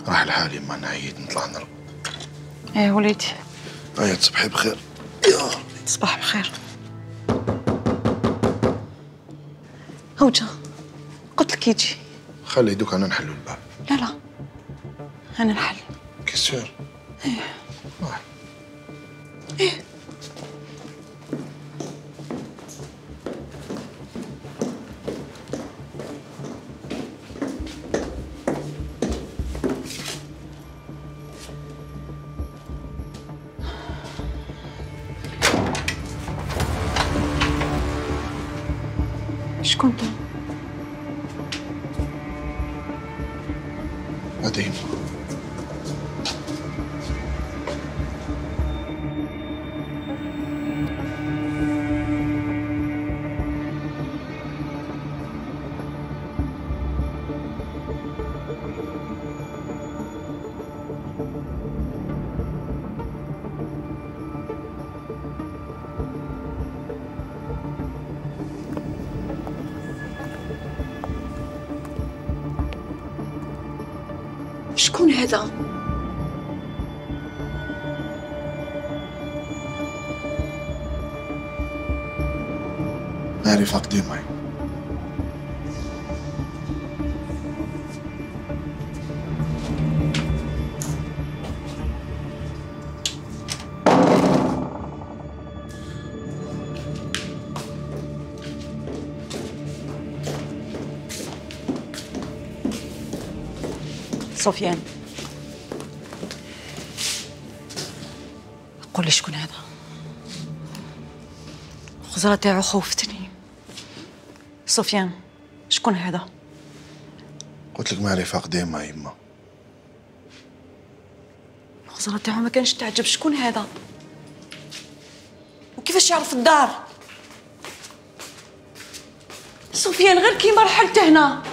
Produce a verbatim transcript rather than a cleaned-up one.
راح لحالي ما نعيد نطلع نرقد. ايه وليدي. هيا تصبحي بخير. يا تصبح بخير. هوجة قلت لك يجي. خلي دوك انا نحلوا الباب. لا لا انا نحل. كسر. ايه واحد. ايه شكون انت؟ قديم. شكون هذا؟ نعرف قديم هاي. سفيان قول لي شكون هذا؟ الخزرة تاعو خوفتني. سفيان شكون هذا؟ قلت لك معرفة قديمة يما. الخزرة تاعو ما كانش تعجب. شكون هذا؟ وكيفاش يعرف الدار؟ سفيان غير كيما رحلت هنا